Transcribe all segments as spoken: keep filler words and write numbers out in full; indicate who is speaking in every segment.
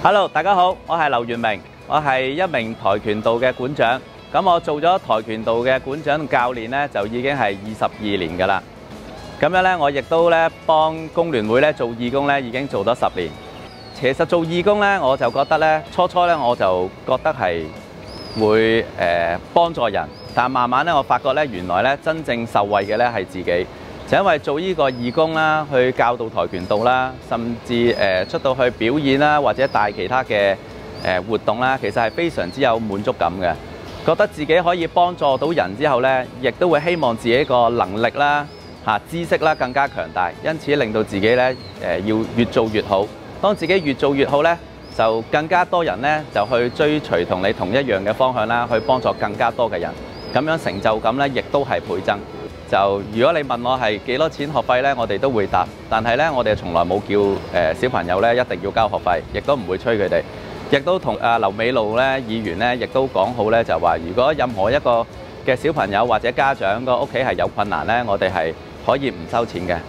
Speaker 1: Hello， 大家好，我係劉元明，我係一名跆拳道嘅館長。咁我做咗跆拳道嘅館長教練咧，就已經係二十二年㗎啦。咁樣咧，我亦都咧幫工聯會咧做義工咧，已經做咗十年。其實做義工咧，我就覺得咧，初初咧我就覺得係會誒、呃、幫助人，但慢慢咧我發覺咧，原來咧真正受惠嘅咧係自己。就因為做呢個義工啦，去教導跆拳道啦，甚至誒、呃、出到去表演啦，或者帶其他嘅誒、呃、活動啦，其實係非常之有滿足感嘅。覺得自己可以幫助到人之後咧，亦都會希望自己個能力啦、嚇、啊、知識啦更加強大，因此令到自己咧誒、呃、要越做越好。當自己越做越好咧，就更加多人咧就去追隨同你同一樣嘅方向啦，去幫助更加多嘅人，咁樣成就感咧亦都係倍增。就如果你問我係幾多錢學費呢，我哋都會答。但係呢，我哋從來冇叫誒、呃、小朋友呢一定要交學費，亦都唔會催佢哋。亦都同阿劉美露呢議員呢，亦都講好呢，就話如果任何一個嘅小朋友或者家長個屋企係有困難呢，我哋係可以唔收錢嘅。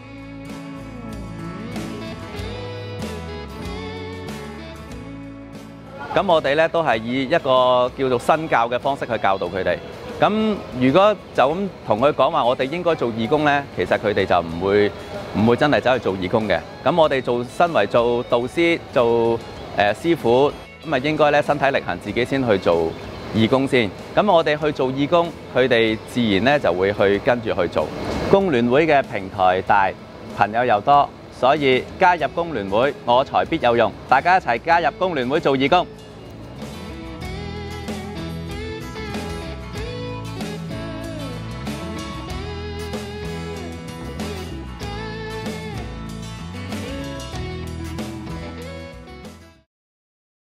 Speaker 1: 咁我哋呢都係以一個叫做身教嘅方式去教導佢哋。咁如果就咁同佢講話，我哋應該做義工呢，其實佢哋就唔會唔會真係走去做義工嘅。咁我哋做身為做導師、做誒、呃、師傅，咁啊應該咧身體力行，自己先去做義工先。咁我哋去做義工，佢哋自然咧就會去跟住去做。工聯會嘅平台大，朋友又多，所以加入工聯會，我才必有用。大家一齊加入工聯會做義工。